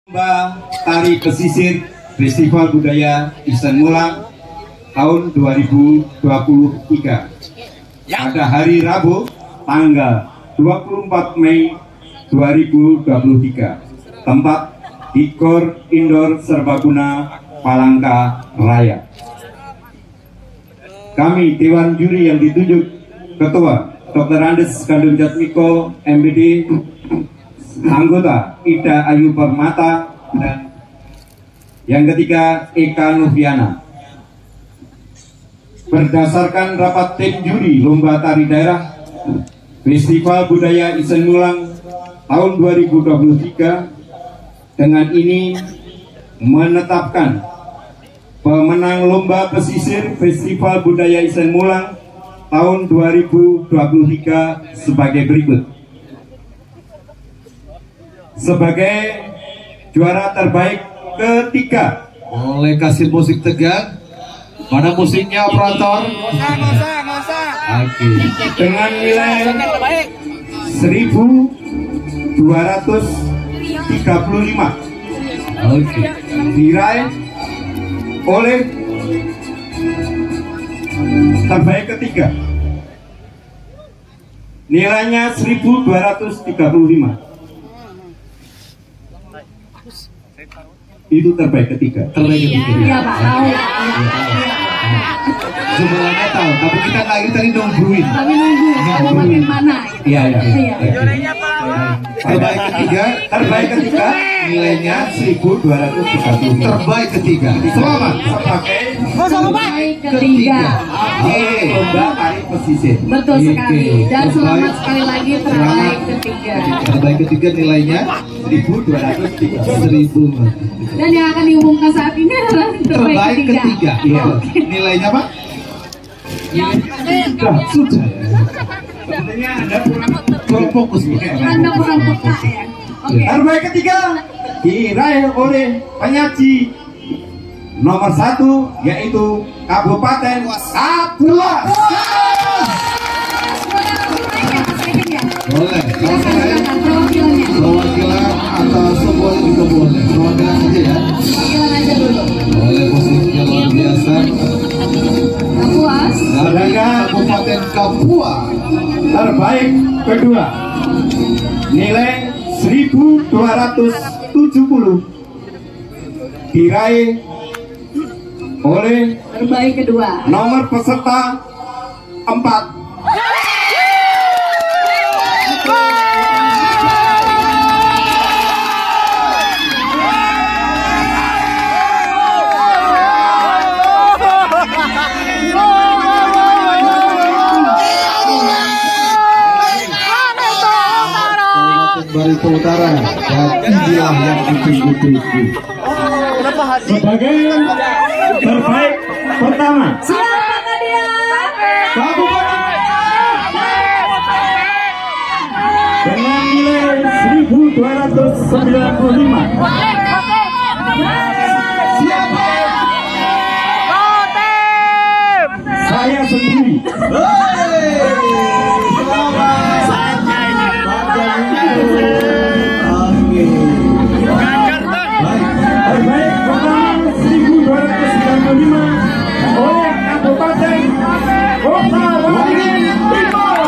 Lomba Tari Pesisir Festival Budaya Isan Mulang tahun 2023 pada hari Rabu tanggal 24 Mei 2023, tempat di Gor Indoor Serbaguna Palangka Raya. Kami Dewan Juri yang ditunjuk Ketua Dr. Andes Kandung Jatmiko MBD, anggota Ida Ayu Permata, dan yang ketiga Eka Noviana. Berdasarkan rapat tim juri Lomba Tari Daerah Festival Budaya Isan Mulang tahun 2023, dengan ini menetapkan pemenang Lomba Pesisir Festival Budaya Isan Mulang tahun 2023 sebagai berikut. Sebagai juara terbaik ketiga, boleh kasih musik tegang. Mana musiknya operator? Oke. Dengan nilai 1.235. Oke. Diraih oleh terbaik ketiga. Nilainya 1.235. Itu terbaik ketiga. Terbaik ketiga. Iya Pak, tahu. Semuanya tahu, tapi kita lagi tadi nungguin. Kami nunggu, kamu bagian mana? Iya. Terbaik ketiga, nilainya 1.235. terbaik ketiga. Selamat Terbaik ketiga. Lomba Tari Pesisir. Betul sekali. Dan selamat sekali lagi terbaik ketiga. Terbaik ketiga nilainya 1.235. 1.000. Dan yang akan diumumkan saat ini adalah Terbaik ketiga. Iya. Nilainya Pak? Sudah. Sebenarnya Anda kurang fokus. Anda kurang peka ya. Oke. Terbaik ketiga diraih oleh penyaji nomor 1, yaitu Kabupaten Kapuas. Boleh. Silakan perwakilannya. Perwakilan atau sebuah juga boleh. Perwakilan aja ya. Perwakilan aja dulu. Boleh, musiknya luar biasa. Kapuas. Dari Kabupaten Kapuas. Terbaik kedua nilai 1.270 diraih oleh Terbaik kedua. nomor peserta 4. Barito Utara, dan inilah yang ditunggu-tunggu. Sebagai terbaik pertama, Siapa dia? dengan nilai 1.295. Siapa? Saya sendiri. Terbaik pertama 1.295 oleh Kabupaten Kota Waringin Timur.